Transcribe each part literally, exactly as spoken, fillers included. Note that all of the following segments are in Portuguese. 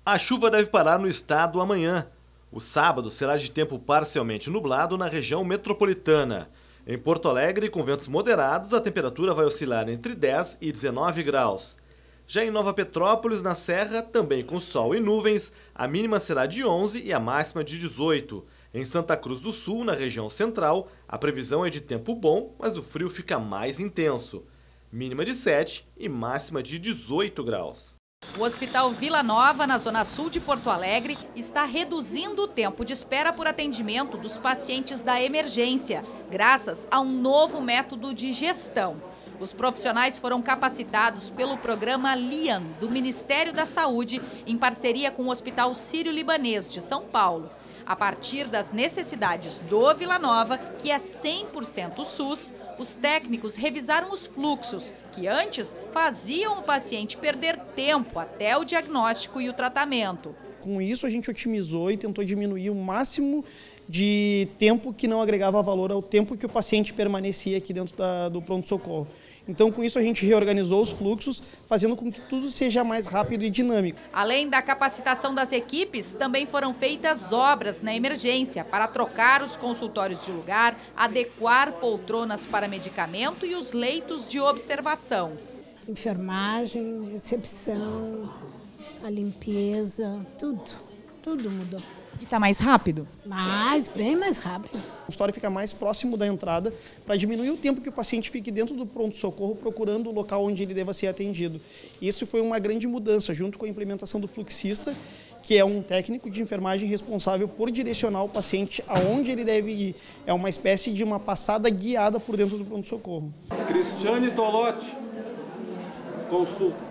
A chuva deve parar no estado amanhã. O sábado será de tempo parcialmente nublado na região metropolitana. Em Porto Alegre, com ventos moderados, a temperatura vai oscilar entre dez e dezenove graus. Já em Nova Petrópolis, na Serra, também com sol e nuvens, a mínima será de onze e a máxima de dezoito. Em Santa Cruz do Sul, na região central, a previsão é de tempo bom, mas o frio fica mais intenso. Mínima de sete e máxima de dezoito graus. O Hospital Vila Nova, na zona sul de Porto Alegre, está reduzindo o tempo de espera por atendimento dos pacientes da emergência, graças a um novo método de gestão. Os profissionais foram capacitados pelo programa LIAN, do Ministério da Saúde, em parceria com o Hospital Sírio-Libanês de São Paulo. A partir das necessidades do Vila Nova, que é cem por cento SUS, os técnicos revisaram os fluxos, que antes faziam o paciente perder tempo até o diagnóstico e o tratamento. Com isso, a gente otimizou e tentou diminuir o máximo de tempo que não agregava valor ao tempo que o paciente permanecia aqui dentro da, do pronto-socorro. Então, com isso, a gente reorganizou os fluxos, fazendo com que tudo seja mais rápido e dinâmico. Além da capacitação das equipes, também foram feitas obras na emergência para trocar os consultórios de lugar, adequar poltronas para medicamento e os leitos de observação. Enfermagem, recepção, a limpeza, tudo, tudo mudou. E está mais rápido? Mais, bem mais rápido. O consultório fica mais próximo da entrada para diminuir o tempo que o paciente fique dentro do pronto-socorro procurando o local onde ele deva ser atendido. Isso foi uma grande mudança, junto com a implementação do fluxista, que é um técnico de enfermagem responsável por direcionar o paciente aonde ele deve ir. É uma espécie de uma passada guiada por dentro do pronto-socorro. Cristiane Tolotti, consulta.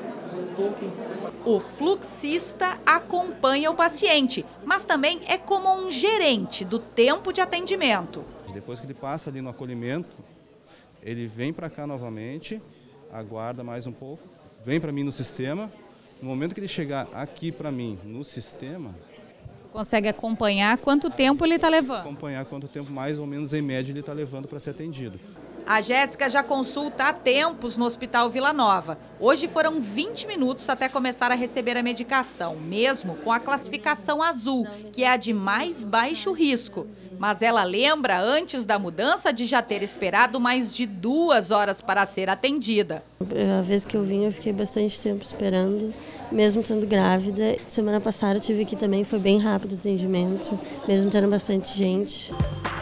O fluxista acompanha o paciente, mas também é como um gerente do tempo de atendimento. Depois que ele passa ali no acolhimento, ele vem para cá novamente, aguarda mais um pouco, vem para mim no sistema. No momento que ele chegar aqui para mim no sistema... Consegue acompanhar quanto tempo ele está levando? Acompanhar quanto tempo mais ou menos em média ele está levando para ser atendido. A Jéssica já consulta há tempos no Hospital Vila Nova. Hoje foram vinte minutos até começar a receber a medicação, mesmo com a classificação azul, que é a de mais baixo risco. Mas ela lembra, antes da mudança, de já ter esperado mais de duas horas para ser atendida. A vez que eu vim, eu fiquei bastante tempo esperando, mesmo estando grávida. Semana passada eu tive aqui também, foi bem rápido o atendimento, mesmo tendo bastante gente.